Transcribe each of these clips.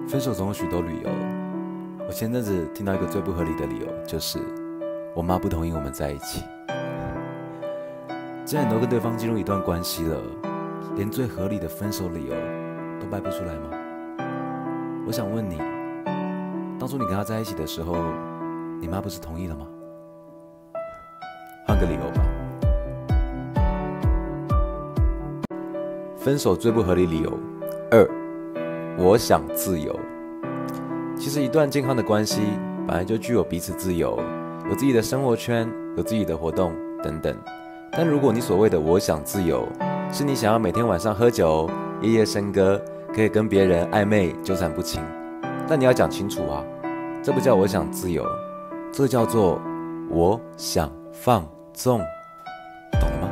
分手总有许多理由。我前阵子听到一个最不合理的理由，就是我妈不同意我们在一起。既然你都跟对方进入一段关系了，连最合理的分手理由都掰不出来吗？我想问你，当初你跟他在一起的时候，你妈不是同意了吗？换个理由吧。分手最不合理理由2，我想自由。其实一段健康的关系本来就具有彼此自由，有自己的生活圈，有自己的活动等等。但如果你所谓的我想自由，是你想要每天晚上喝酒，夜夜笙歌，可以跟别人暧昧纠缠不清，那你要讲清楚啊，这不叫我想自由，这叫做我想放纵，懂了吗？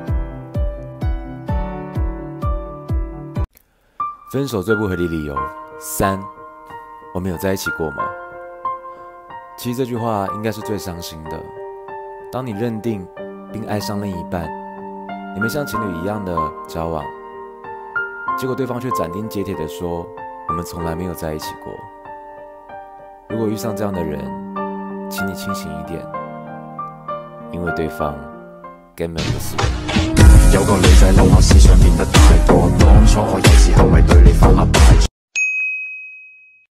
分手最不合理理由3，我们有在一起过吗？其实这句话应该是最伤心的。当你认定并爱上另一半，你们像情侣一样的交往，结果对方却斩钉截铁地说我们从来没有在一起过。如果遇上这样的人，请你清醒一点，因为对方根本不是我。 有個女仔嬲我思想變得太多，當初我有時候咪對你發下呆。